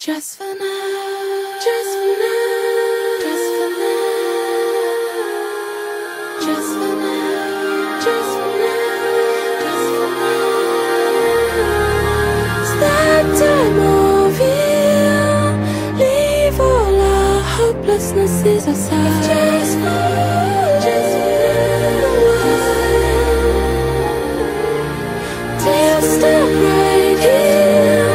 Just for now, just for now, just for now, just for now, just for now, just for now. It's that time of year. Leave all our hopelessnesses aside. Just for now, till you step right here.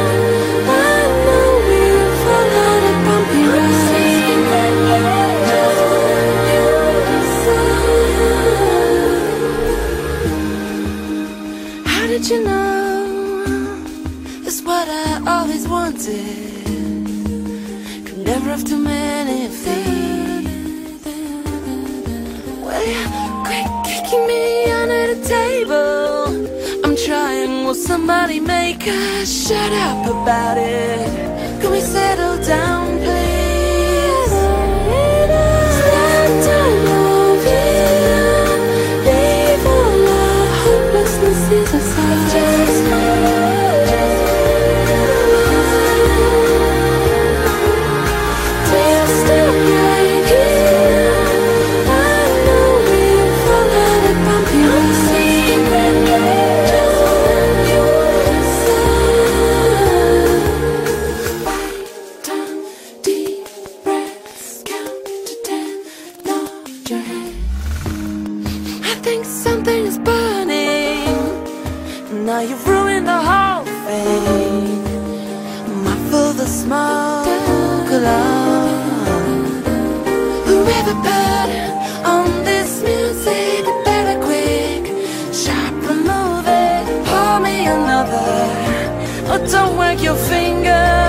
Did you know that's what I always wanted? Could never have too many of these. Well, you quit kicking me under the table. I'm trying, will somebody make us shut up about it? Can we settle down, please? It's that time of year. Leave all our hopelessnesses aside. I think something is burning. Now you've ruined the whole thing. Muffle the smoke alone. Whoever put on this music, better quick, sharp, remove it. Pour me another. Oh, don't wag your finger.